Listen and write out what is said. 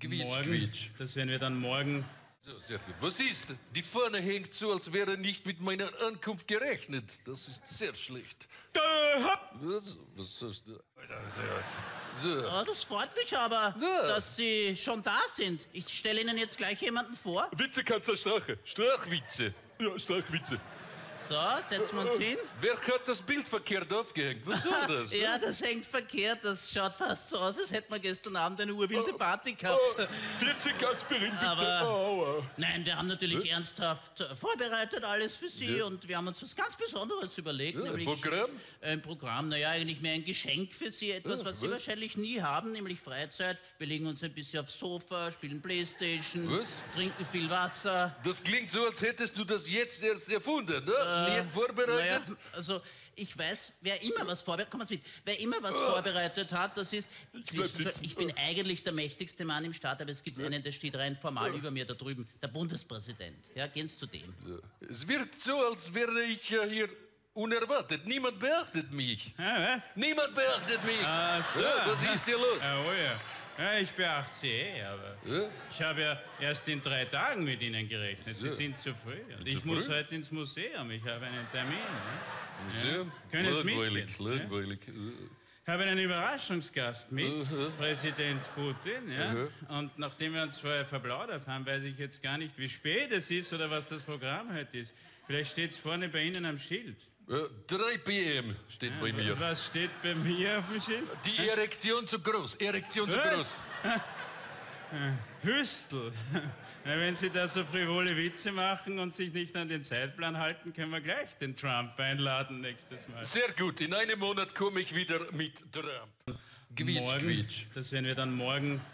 Quietsch. Das werden wir dann morgen. So, sehr gut. Was ist? Die Fahne hängt so, als wäre nicht mit meiner Ankunft gerechnet. Das ist sehr schlecht. Was hast du? So. Ja, das freut mich aber, Ja. dass Sie schon da sind. Ich stelle Ihnen jetzt gleich jemanden vor. Witzekanzler Strache. Strachwitze. Ja, Strachwitze. So, setzen wir uns hin. Wer hat das Bild verkehrt aufgehängt? Was soll das? Ja, das hängt verkehrt. Das schaut fast so aus, als hätten wir gestern Abend eine urwilde Party gehabt. 40 Aspirin, bitte. Aber- Aua. Nein, wir haben natürlich ernsthaft vorbereitet alles für Sie Ja. und wir haben uns was ganz Besonderes überlegt. Ja, nämlich Programm? Ein Programm, naja, eigentlich mehr ein Geschenk für Sie. Etwas, Ja, was Sie was? wahrscheinlich nie haben, nämlich Freizeit. Wir legen uns ein bisschen aufs Sofa, spielen Playstation, Was? trinken viel Wasser. Das klingt so, als hättest du das jetzt erst erfunden, ne? Nicht vorbereitet? Naja, also ich weiß, wer immer was vorbereitet, komm mal mit, wer immer was vorbereitet hat, das ist, Sie bleib wissen schon, sitzen. ich bin eigentlich der mächtigste Mann im Staat, aber es gibt einen, der steht rein formal über mir da drüben, der Bundespräsident. Ja, gehen Sie zu dem. Es wirkt so, als wäre ich hier unerwartet. Niemand beachtet mich. Niemand beachtet mich. Ach so. Ja, was ist hier los? Oh ja. Ja, ich beachte Sie aber Ja? ich habe ja erst in 3 Tagen mit Ihnen gerechnet. Sie Ja. sind zu früh. Und Zu ich muss früh? heute ins Museum. Ich habe einen Termin. Ne? Museum? Können Sie Langweilig, mitgehen, langweilig. Ich habe einen Überraschungsgast mit, Mhm. Präsident Putin. Ja? Und nachdem wir uns vorher verplaudert haben, weiß ich jetzt gar nicht, wie spät es ist oder was das Programm heute ist. Vielleicht steht es vorne bei Ihnen am Schild. 3 PM steht bei mir. Was steht bei mir auf dem Schild? Die Erektion zu groß. Erektion zu Was? groß. Hüstel. Na, wenn Sie da so frivole Witze machen und sich nicht an den Zeitplan halten, können wir gleich den Trump einladen nächstes Mal. Sehr gut. In einem Monat komme ich wieder mit Trump. Quietsch, Morgen, quietsch. das werden wir dann morgen